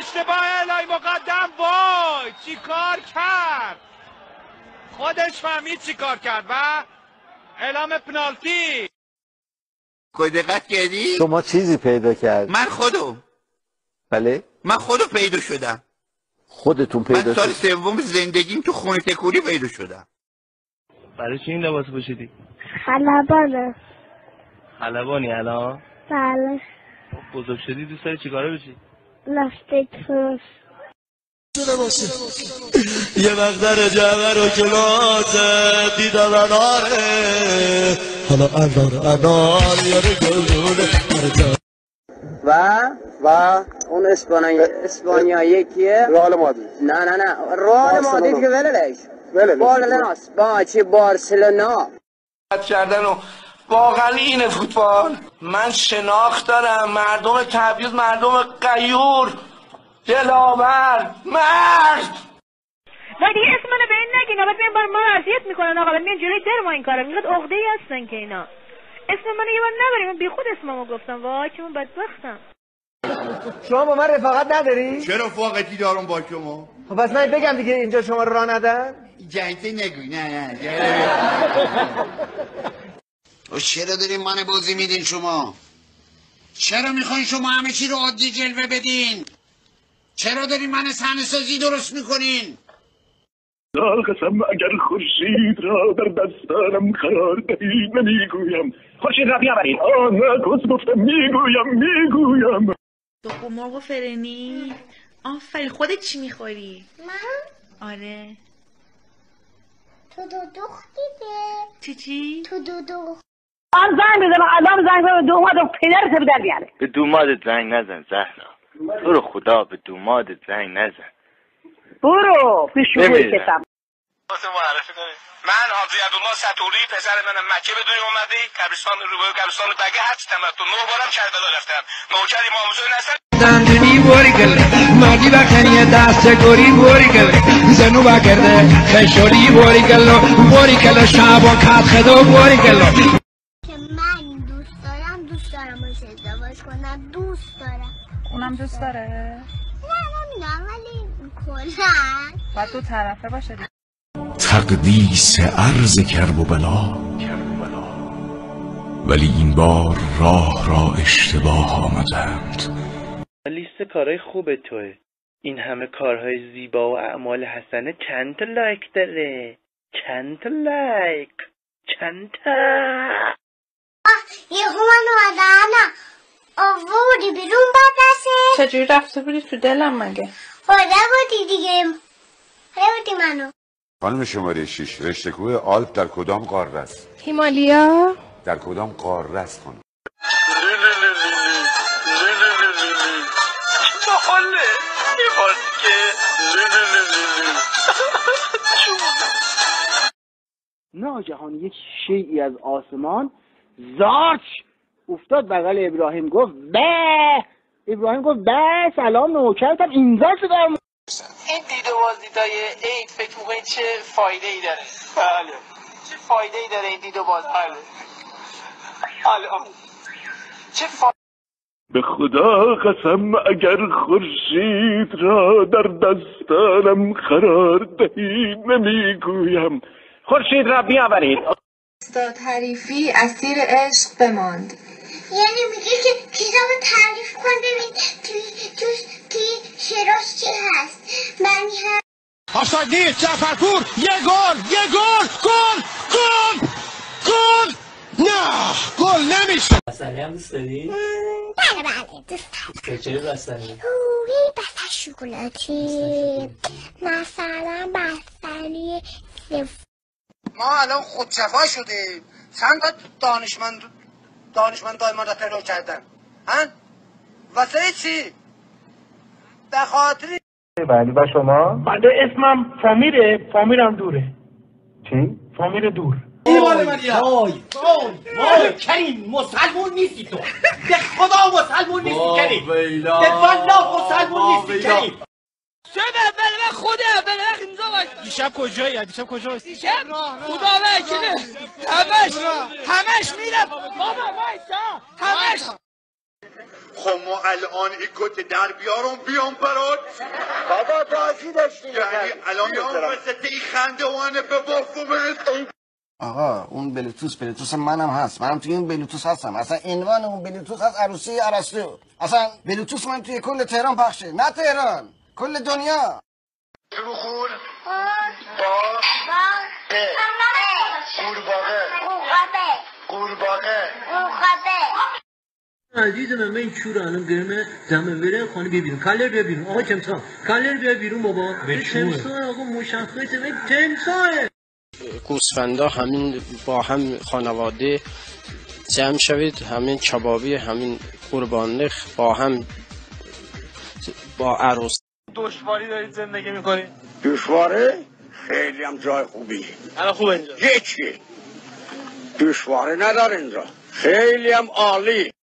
اشتباه الهی مقدم. وای چی کار کرد، خودش فهمید چی کار کرد و اعلام پنالتی. کوی دقت کردی؟ شما چیزی پیدا کرد؟ من خودم. بله؟ من خودم پیدا شدم. خودتون پیدا من شد؟ سال سوم زندگیم تو خونه تکوری پیدا شدم. برای چی این لباس پوشیدی؟ خلبانه. خلبانی الان؟ بله. بزرگ شدی دوست داری چیکاره بشی؟ لاستیک فروش. یه مقدر جعبه و کلاس دیدم اناره، حالا انار یاره گلونه. و اون اسپانیایی کیه؟ رئال مادرید. نه رئال مادرید که ولش بارسلوناست. با چی بارسلونا کردن و واقعا اینه فوتبال. من شناخت دارم، مردم تبریز مردم غیور دلاور مرد. و دیگه اسم منو به این نگین، بعد میان ما رو اذیت میکنن آقا، بعد میان جلوی در ما این کارا میگن عقده‌ای هستن که اینا. اسم منو یه بار نبریم، من بیخود اسممو گفتم. وای که من بدبختم. شما با من رفاقت نداری؟ چرا رفاقتی دارم با شما؟ خب پس من بگم دیگه اینجا شما رو راه ندن؟ جنگی نگوی. نه چرا دارین من بازی میدین شما؟ چرا میخواین شما همه چی رو عادی جلوه بدین؟ چرا دارین من صحنه سازی درست میکنین؟ قسم اگر خورشید را در دستانم قرار دهی نمیگویم. خورشید را بیاورید. نه کس گفتم میگویم. تو مرغ و فرنی. آفرین. خودت چی میخوری؟ من؟ آره. تو دودوخ دیده. چی؟ تو دودوخ. آن زنگ بزن، آدم زنگ بزن، دوماد و پدرت بدر بیاره. به دومادت زنگ نزن زهرا. تو رو خدا به دومادت زنگ نزن. برو پیشوی کتاب. واسه معرفی کنید. من حاجی عبدالله ستوری، پسر منم مکه به دنیا اومده، قبرستان روبرو قبرستان بقیه هست تمتون 9 بارم کربلا رفتم. نوکر امام حسین هستم. دندونی بوری گل مردی بکنی دست گوری بوری گل زنو بکرده خشوری بوری گل شب و کت خدا بوری گل. که من دوست دارم باشه ازدواج کنم. دوست دارم. اونم دوست داره؟ نه نمیدونم ولی کلن باید دو طرفه باشه. تقدیس عرض کرب و بلا، ولی این بار راه را اشتباه آمدند. لیست کارهای خوب توه. این همه کارهای زیبا و اعمال حسنه چند تا لایک داره؟ چند تا لایک؟ چند تا؟ یه منو آدم آوردی بیرون بدسه. چجوری رفته بودی تو دلم مگه؟ خدا بودی دیگه. خدا بودی منو. خانم شماره 6 رشته کوه آلپ در کدام قاره است؟ هیمالیا. در کدام قاره است خانم؟ محله یه بار که ناگهان یک شیئی از آسمان زاچ افتاد بغل ابراهیم. گفت به. ابراهیم گفت به سلام نوکرتم اینجا شدم. این دید و بازدیدای عید فکر میکنید چه فایده ای داره؟ بله. چه فایده ای داره این دید و باز؟ بله. چه به خدا قسم اگر خورشید را در دستانم قرار دهی نمیگویم. خورشید را بیاورید. استاد حریفی اسیر عشق بماند. یعنی میگه که کتاب تعریف کن ببین توی شعراش چی هست. من هم آفساید نیست. جعفرپور یه گل. نه گل نمیشه. بستنی هم دوست داری؟ بله دوست دارم. چه بستنی؟ بستنی شکلاتی مثلا بستنی ما الان خودشفا شدیم. چند تا دانشمندای ما را پیدا کردن. واسه چی؟ به خاطر بله. و شما؟ بنده اسمم فامیرم دوره. چی؟ فامیر دور. وای کریم مسلمون نیستی تو. به خدا مسلمون نیستی کریم. به والله مسلمون نیستی کریم. چه بله خوده بله اینجا باش. دیشب کجایی؟ دیشب خدا وکیله. همش میره بابا وایسا. همش خب ما الان این کت در بیارم بیام برات بابا بازی داشتیم یعنی الان بیام وسط این خندوانه به بافومت. آقا اون بلوتوس منم هست، منم توی اون بلوتوس هستم. اصلا عنوان اون بلوتوس هست عروسی ارسطو. اصلا بلوتوس من توی کل تهران پخشه، نه تهران، کل دنیا. شروع خور با قورباغه عزیز من این چور الان گرمه دم بره خانه ببینم کالر ببینم آقا تمساح کالر بیا بیرون بابا تمساح آقا مشخصه این تمساحه. گوسفندا همین با هم خانواده جمع شوید، همین کبابی همین قربانخ با هم با عروس. دشواری دارید زندگی میکنید؟ دشواره؟ خیلی هم جای خوبی. الان خوبه اینجا؟ هیچی دشواره نداره اینجا، خیلی هم عالی.